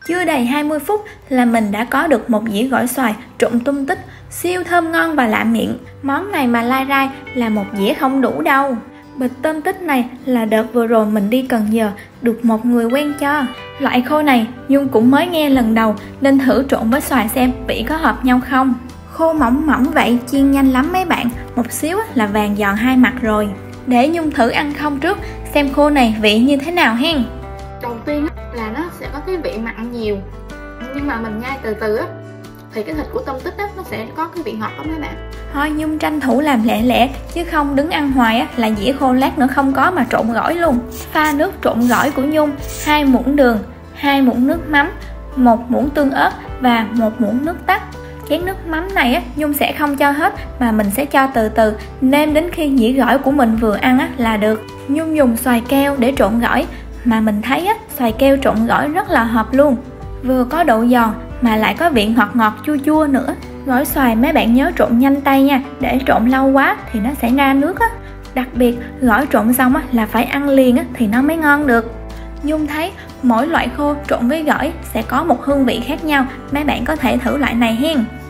Chưa đầy 20 phút là mình đã có được một dĩa gỏi xoài trộn tôm tích siêu thơm ngon và lạ miệng. Món này mà lai rai là một dĩa không đủ đâu. Bịch tôm tích này là đợt vừa rồi mình đi Cần Giờ được một người quen cho. Loại khô này Nhung cũng mới nghe lần đầu nên thử trộn với xoài xem vị có hợp nhau không. Khô mỏng mỏng vậy chiên nhanh lắm mấy bạn, một xíu là vàng giòn hai mặt rồi. Để Nhung thử ăn không trước xem khô này vị như thế nào hen. Đầu tiên là nó sẽ có cái vị mặn nhiều, nhưng mà mình nhai từ từ á thì cái thịt của tôm tích á nó sẽ có cái vị ngọt lắm các bạn. Thôi Nhung tranh thủ làm lẹ lẹ chứ không đứng ăn hoài á là dĩa khô lát nữa không có mà trộn gỏi luôn. Pha nước trộn gỏi của Nhung 2 muỗng đường, 2 muỗng nước mắm, 1 muỗng tương ớt và 1 muỗng nước tắc. Chén nước mắm này á Nhung sẽ không cho hết mà mình sẽ cho từ từ, nêm đến khi dĩa gỏi của mình vừa ăn á là được. Nhung dùng xoài keo để trộn gỏi mà mình thấy á xoài keo trộn gỏi rất là hợp luôn, vừa có độ giòn mà lại có vị ngọt ngọt chua chua nữa. Gỏi xoài mấy bạn nhớ trộn nhanh tay nha, để trộn lâu quá thì nó sẽ ra nước á. Đặc biệt gỏi trộn xong á là phải ăn liền á thì nó mới ngon được. Nhung thấy mỗi loại khô trộn với gỏi sẽ có một hương vị khác nhau, mấy bạn có thể thử loại này hen.